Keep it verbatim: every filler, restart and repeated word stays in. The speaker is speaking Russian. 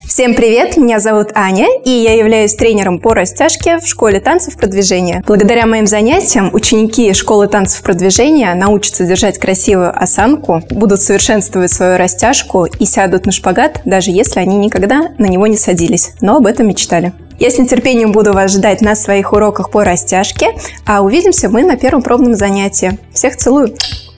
Всем привет, меня зовут Аня, и я являюсь тренером по растяжке в школе танцев продвижения. Благодаря моим занятиям ученики школы танцев продвижения научатся держать красивую осанку, будут совершенствовать свою растяжку и сядут на шпагат, даже если они никогда на него не садились, но об этом мечтали. Я с нетерпением буду вас ждать на своих уроках по растяжке, а увидимся мы на первом пробном занятии. Всех целую!